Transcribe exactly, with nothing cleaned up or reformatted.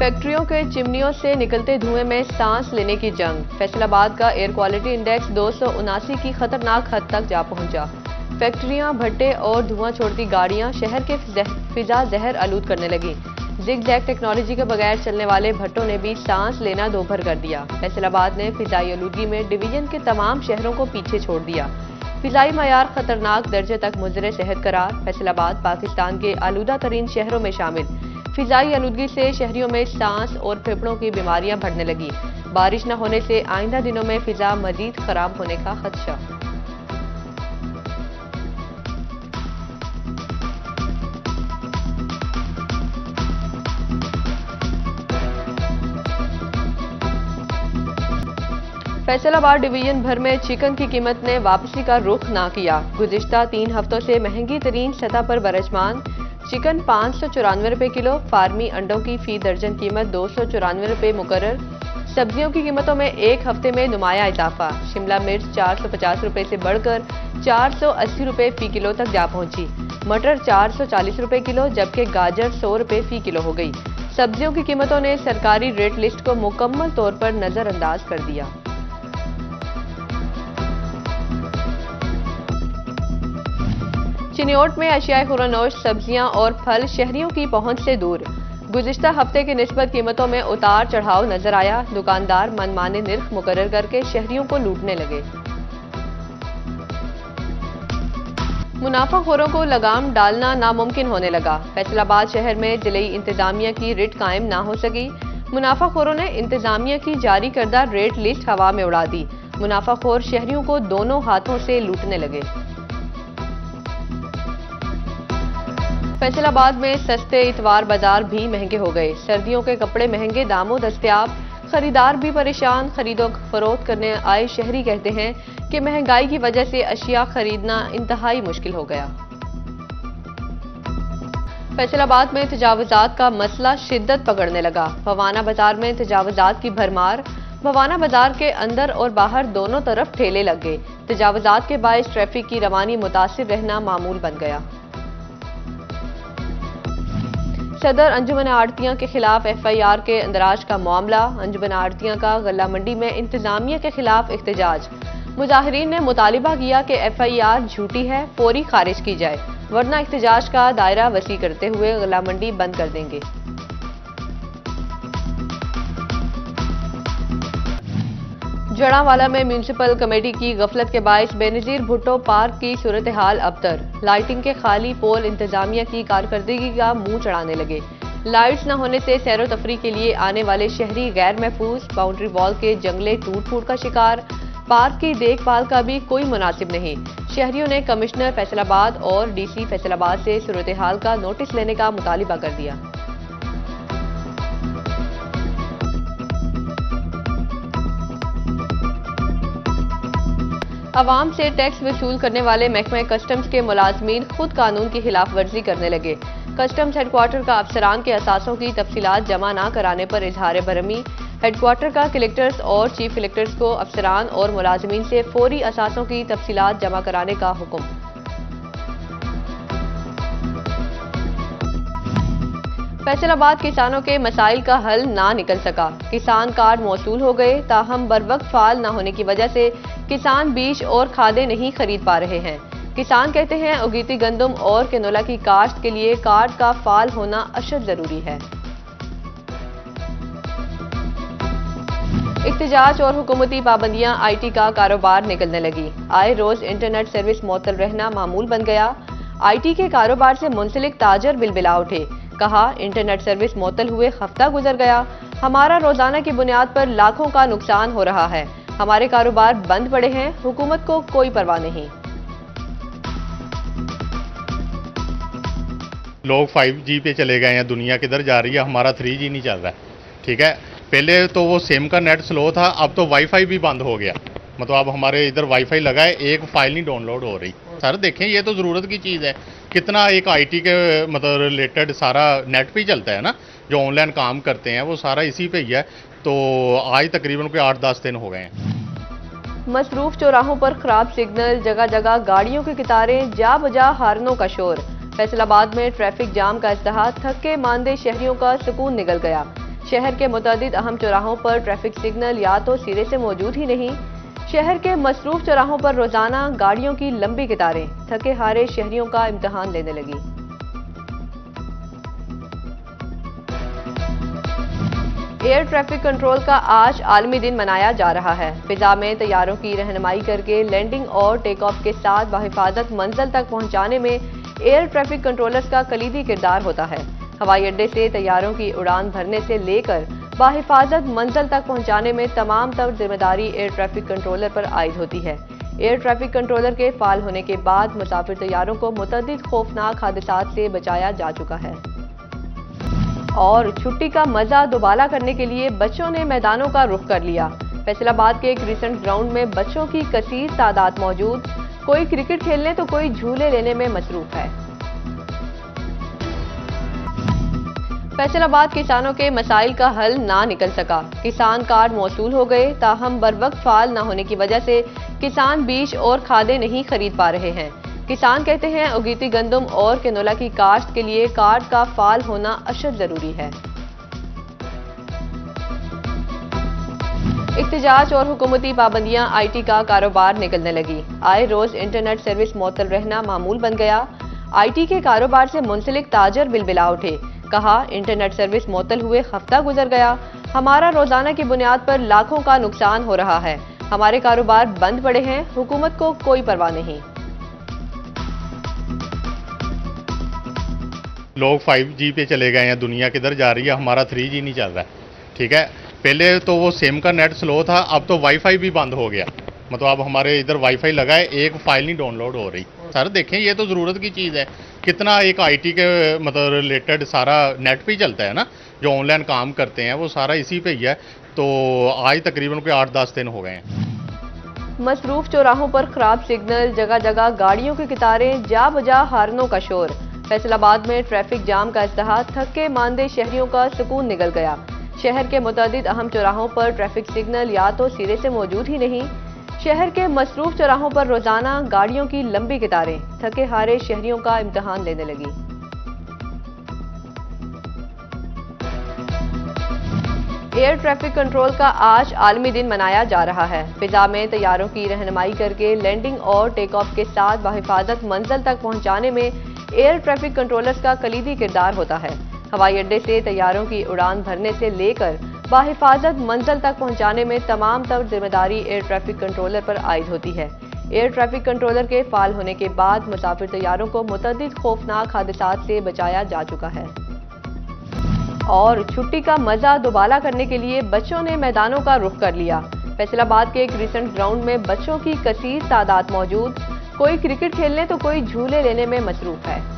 फैक्ट्रियों के चिमनियों से निकलते धुएं में सांस लेने की जंग। फैसलाबाद का एयर क्वालिटी इंडेक्स दो सौ उनासी की खतरनाक हद तक जा पहुंचा। फैक्ट्रियां, भट्टे और धुआं छोड़ती गाड़ियां शहर के फिजा जहर आलूद करने लगी। जिग-जैग टेक्नोलॉजी के बगैर चलने वाले भट्टों ने भी सांस लेना दोभर कर दिया। फैसलाबाद ने फिजाई आलूदगी में डिवीजन के तमाम शहरों को पीछे छोड़ दिया। फिजाई मयार खतरनाक दर्जे तक मुजरे सेहत करार। फैसलाबाद पाकिस्तान के आलूदा तरीन शहरों में शामिल। फिजाई आलूदगी से शहरियों में सांस और फेफड़ों की बीमारियां बढ़ने लगी। बारिश न होने से आइंदा दिनों में फिजा मजीद खराब होने का खदशा। फैसलाबाद डिवीजन भर में चिकन की कीमत ने वापसी का रुख ना किया। गुज़िश्ता तीन हफ्तों से महंगी तरीन सतह पर बरजमान। चिकन पाँच सौ चौरानवे रुपये किलो, फार्मी अंडों की फी दर्जन कीमत दो सौ चौरानवे रुपये मुकर्रर। सब्जियों की कीमतों में एक हफ्ते में नुमाया इजाफा। शिमला मिर्च चार सौ पचास रुपये से बढ़कर चार सौ अस्सी रुपये फी किलो तक जा पहुंची। मटर चार सौ चालीस रुपये किलो, जबकि गाजर सौ रुपये फी किलो हो गई। सब्जियों की कीमतों ने सरकारी रेट लिस्ट को मुकम्मल तौर पर नजरअंदाज कर दिया। चिन्योट में अशियाए खुरानोश, सब्जियां और फल शहरियों की पहुंच से दूर। गुज़िश्ता हफ्ते की निस्बत कीमतों में उतार चढ़ाव नजर आया। दुकानदार मनमाने निर्ख मुकर्रर करके शहरियों को लूटने लगे। मुनाफाखोरों को लगाम डालना नामुमकिन होने लगा। फैसलाबाद शहर में जिले इंतजामिया की रिट कायम ना हो सकी। मुनाफाखोरों ने इंतजामिया की जारी करदा रेट लिस्ट हवा में उड़ा दी। मुनाफाखोर शहरियों को दोनों हाथों से लूटने लगे। फैसलाबाद में सस्ते इतवार बाजार भी महंगे हो गए। सर्दियों के कपड़े महंगे दामों दस्तयाब, खरीदार भी परेशान। खरीदो फरोख्त करने आए शहरी कहते हैं कि महंगाई की वजह से अशिया खरीदना इंतहाई मुश्किल हो गया। फैसलाबाद में तजावुजात का मसला शिद्दत पकड़ने लगा। भवाना बाजार में तजावुजात की भरमार। भवाना बाजार के अंदर और बाहर दोनों तरफ ठेले लग गए। तजावुजात के बायस ट्रैफिक की रवानी मुतासिर रहना मामूल बन गया। सदर अंजुमन आड़तियां के खिलाफ एफ आई आर के अंदराज का मामला। अंजुमन आड़तियां का गल्ला मंडी में इंतजामिया के खिलाफ एहतजाज। मुजाहिरीन ने मुतालिबा किया कि एफ आई आर झूठी है, फौरी खारिज की जाए, वरना एहतजाज का दायरा वसी करते हुए गल्ला मंडी बंद कर देंगे। जड़ावाला में म्यूनिसिपल कमेटी की गफलत के बायस बेनजीर भुट्टो पार्क की सूरत हाल अबतर। लाइटिंग के खाली पोल इंतजामिया की कारकर्दगी का मुंह चढ़ाने लगे। लाइट्स न होने से सैरो तफरी के लिए आने वाले शहरी गैर महफूज। बाउंड्री वॉल के जंगले टूट फूट का शिकार। पार्क की देखभाल का भी कोई मुनासिब नहीं। शहरियों ने कमिश्नर फैसलाबाद और डी सी फैसलाबाद से सूरत हाल का नोटिस लेने का मुतालिबा कर दिया। अवाम से टैक्स वसूल करने वाले महकमा कस्टम्स के मुलाजमीन खुद कानून की खिलाफ वर्जी करने लगे। कस्टम्स हेडक्वार्टर का अफसरान के असासों की तफसीलात जमा न कराने पर इजहार बरहमी। हेडक्वार्टर का कलेक्टर्स और चीफ कलेक्टर्स को अफसरान और मुलाजमीन से फौरी असासों की तफसीलात जमा कराने का हुक्म। फैसलाबाद किसानों के मसाइल का हल ना निकल सका। किसान कार्ड मौसूल हो गए, ताहम बर वक्त फाल न होने की वजह से किसान बीज और खादें नहीं खरीद पा रहे हैं। किसान कहते हैं उगीती गंदम और केनोला की काश्त के लिए कार्ड का फाल होना अशद जरूरी है। इख्तिजाज और हुकूमती पाबंदियां आई टी का कारोबार निकलने लगी। आए रोज इंटरनेट सर्विस मुअत्तल रहना मामूल बन गया। आई टी के कारोबार से मुंसलिक ताजर बिलबिला उठे। कहा इंटरनेट सर्विस मुअत्तल हुए हफ्ता गुजर गया, हमारा रोजाना की बुनियाद पर लाखों का नुकसान हो रहा है, हमारे कारोबार बंद पड़े हैं, हुकूमत को कोई परवाह नहीं। लोग फाइव जी पे चले गए हैं, दुनिया किधर जा रही है, हमारा थ्री जी नहीं चल रहा है। ठीक है, पहले तो वो सिम का नेट स्लो था, अब तो वाईफाई भी बंद हो गया। मतलब अब हमारे इधर वाईफाई लगा है, एक फाइल नहीं डाउनलोड हो रही। सर देखें, ये तो ज़रूरत की चीज़ है। कितना एक आईटी के मतलब रिलेटेड सारा नेट पे ही चलता है ना, जो ऑनलाइन काम करते हैं वो सारा इसी पे ही है। तो आज तकरीबन कोई आठ दस दिन हो गए हैं। मसरूफ चौराहों पर खराब सिग्नल, जगह जगह गाड़ियों की कतारें, जा बजा हारनों का शोर। फैसलाबाद में ट्रैफिक जाम का इज़्तिहाद, थके मांदे शहरियों का सुकून निकल गया। शहर के मुतअद्दिद अहम चौराहों पर ट्रैफिक सिग्नल या तो सिरे से मौजूद ही नहीं। शहर के मसरूफ चौराहों पर रोजाना गाड़ियों की लंबी कतारें थके हारे शहरियों का इम्तिहान लेने लगी। एयर ट्रैफिक कंट्रोल का आज आलमी दिन मनाया जा रहा है। फिजा में तैयारों की रहनुमाई करके लैंडिंग और टेक ऑफ के साथ बाहिफाजत मंजिल तक पहुंचाने में एयर ट्रैफिक कंट्रोलर्स का कलीदी किरदार होता है। हवाई अड्डे से तैयारों की उड़ान भरने से लेकर बाहिफाजत मंजिल तक पहुंचाने में तमाम तर जिम्मेदारी एयर ट्रैफिक कंट्रोलर पर आयद होती है। एयर ट्रैफिक कंट्रोलर के फाल होने के बाद मुसाफिर तैयारों को मुतअद्दिद खौफनाक हादसात से बचाया जा चुका है। और छुट्टी का मजा दोबाला करने के लिए बच्चों ने मैदानों का रुख कर लिया। फैसलाबाद के एक रिसेंट ग्राउंड में बच्चों की कसीर तादाद मौजूद, कोई क्रिकेट खेलने तो कोई झूले लेने में मसरूफ है। फैसलाबाद किसानों के मसाइल का हल ना निकल सका। किसान कार्ड मौसूल हो गए, ताहम बरवक्त फाल न होने की वजह से किसान बीज और खादें नहीं खरीद पा रहे हैं। किसान कहते हैं उगीती गंदम और केनोला की काश्त के लिए कार्ड का फाल होना अशद जरूरी है। इख्तिजाज और हुकूमती पाबंदियां आईटी का कारोबार निकलने लगी। आए रोज इंटरनेट सर्विस मुअत्तल रहना मामूल बन गया। आईटी के कारोबार से मुंसलिक ताजर बिलबिला उठे। कहा इंटरनेट सर्विस मुअत्तल हुए हफ्ता गुजर गया, हमारा रोजाना की बुनियाद पर लाखों का नुकसान हो रहा है, हमारे कारोबार बंद पड़े हैं, हुकूमत को कोई परवाह नहीं। लोग फाइव जी पे चले गए हैं, दुनिया किधर जा रही है, हमारा थ्री जी नहीं चल रहा है। ठीक है, पहले तो वो सिम का नेट स्लो था, अब तो वाईफाई भी बंद हो गया। मतलब अब हमारे इधर वाईफाई लगा है, एक फाइल नहीं डाउनलोड हो रही। सर देखें, ये तो ज़रूरत की चीज़ है। कितना एक आईटी के मतलब रिलेटेड सारा नेट पे ही चलता है ना, जो ऑनलाइन काम करते हैं वो सारा इसी पे ही है। तो आज तकरीबन कोई आठ दस दिन हो गए हैं। मसरूफ चौराहों पर खराब सिग्नल, जगह जगह गाड़ियों की कतारें, जा बजा हारनों का शोर। फैसलाबाद में ट्रैफिक जाम का इज़्तिहार, थके मांदे शहरियों का सुकून निकल गया। शहर के मुतअद्दिद अहम चौराहों पर ट्रैफिक सिग्नल या तो सिरे से मौजूद ही नहीं। शहर के मसरूफ चौराहों पर रोजाना गाड़ियों की लंबी कतारें थके हारे शहरियों का इम्तिहान लेने लगी। एयर ट्रैफिक कंट्रोल का आज आलमी दिन मनाया जा रहा है। फिजा में तैयारों की रहनुमाई करके लैंडिंग और टेक ऑफ के साथ बाहिफाजत मंजिल तक पहुंचाने में एयर ट्रैफिक कंट्रोलर्स का कलीदी किरदार होता है। हवाई अड्डे से तैयारों की उड़ान भरने से लेकर बाहिफाजत मंजिल तक पहुंचाने में तमाम तर जिम्मेदारी एयर ट्रैफिक कंट्रोलर पर आयद होती है। एयर ट्रैफिक कंट्रोलर के फाल होने के बाद मुसाफिर तैयारों को मुतअद्दिद खौफनाक हादसात से बचाया जा चुका है। और छुट्टी का मजा दोबाला करने के लिए बच्चों ने मैदानों का रुख कर लिया। फैसलाबाद के एक रिसेंट ग्राउंड में बच्चों की कसीर तादाद मौजूद, कोई क्रिकेट खेलने तो कोई झूले लेने में मसरूफ है।